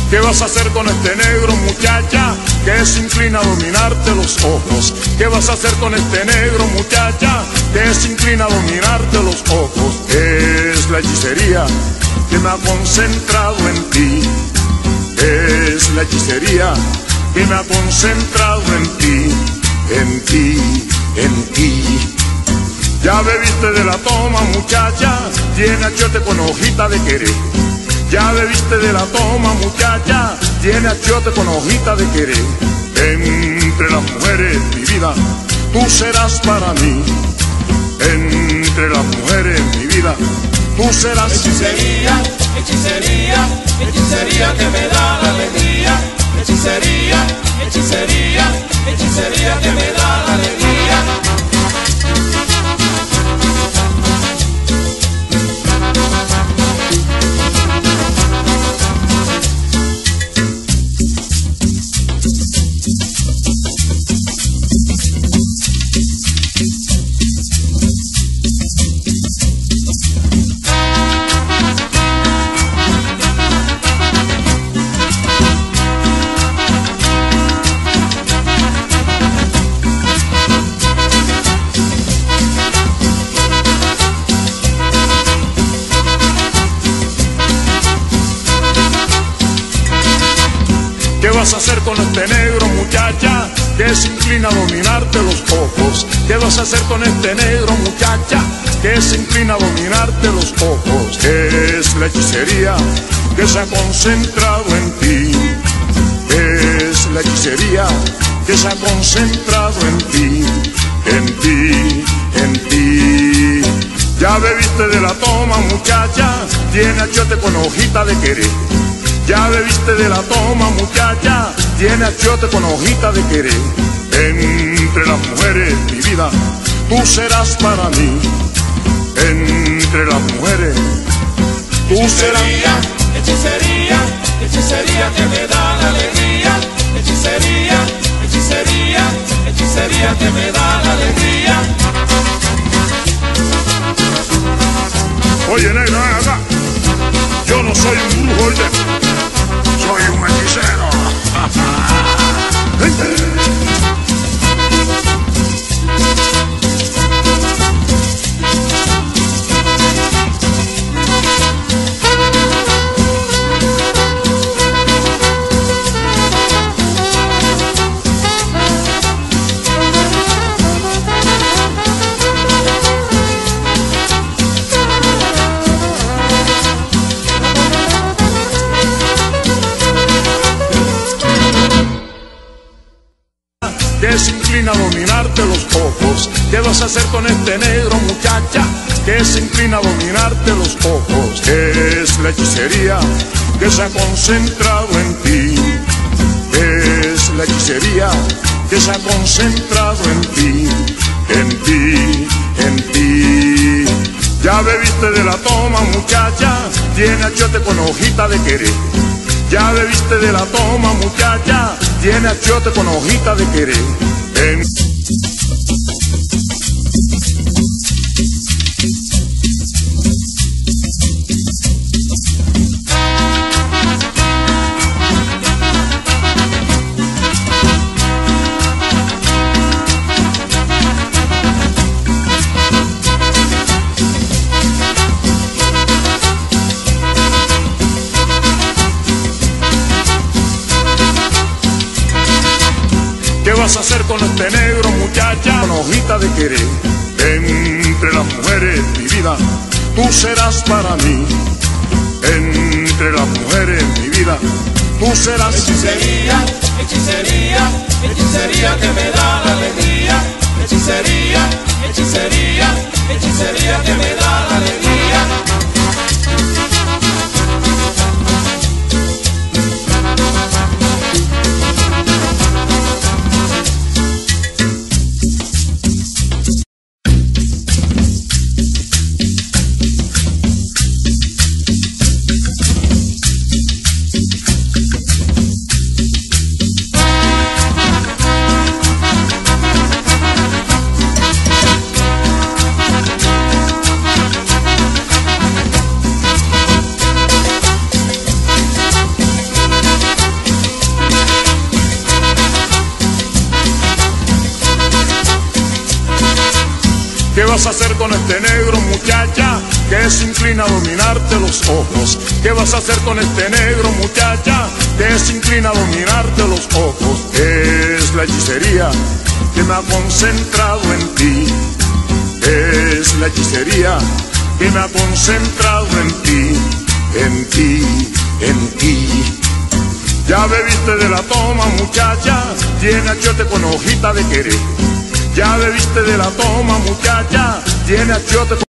¿Qué vas a hacer con este negro, muchacha, que se inclina a dominarte los ojos? ¿Qué vas a hacer con este negro, muchacha, que se inclina a dominarte los ojos? Es la hechicería que me ha concentrado en ti. Es la hechicería que me ha concentrado en ti, en ti, en ti. Ya bebiste de la toma, muchacha, tiene achiote con hojita de querer. Ya bebiste de la toma, muchacha, tiene achiote con hojita de querer. Entre las mujeres, mi vida, tú serás para mí. Entre las mujeres, mi vida, tú serás. Hechicería, hechicería, hechicería que me da la alegría. Hechicería, hechicería, hechicería que me da la alegría. ¿Qué vas a hacer con este negro, muchacha, que se inclina a dominarte los ojos? ¿Qué vas a hacer con este negro, muchacha, que se inclina a dominarte los ojos? Es la hechicería que se ha concentrado en ti. Es la hechicería que se ha concentrado en ti, en ti, en ti. Ya bebiste de la toma, muchacha, tiene achiote con hojita de querer. Ya bebiste de la toma, muchacha, tiene achiote con hojita de querer. Entre las mujeres, mi vida, tú serás para mí. Entre las mujeres, tú serás. Hechicería, hechicería que me da la alegría. Hechicería, hechicería, hechicería que me da la alegría. Oye, negra, ven acá. Yo no soy un brujo, oye. Soy un hechicero. Que se inclina a dominarte los ojos. ¿Qué vas a hacer con este negro, muchacha, que se inclina a dominarte los ojos? Es la hechicería que se ha concentrado en ti. Es la hechicería que se ha concentrado en ti, en ti, en ti. Ya bebiste de la toma, muchacha, tiene achiote con hojita de querer. Ya bebiste de la toma, muchacha, tiene achiote con hojita de querer. ¿Qué vas a hacer con este negro, muchacha, con hojita de querer? Entre las mujeres, mi vida, tú serás para mí. Entre las mujeres, mi vida, tú serás. Hechicería, hechicería, hechicería que me da la alegría. Hechicería, hechicería, hechicería que me da la alegría. vas a hacer con este negro, muchacha, que se inclina a dominarte los ojos? ¿Qué vas a hacer con este negro, muchacha, que se inclina a dominarte los ojos? Es la hechicería que me ha concentrado en ti. Es la hechicería que me ha concentrado en ti, en ti, en ti. Ya bebiste de la toma, muchacha, tiene achiote con hojita de querer. Ya bebiste de la toma, muchacha, tiene achiote con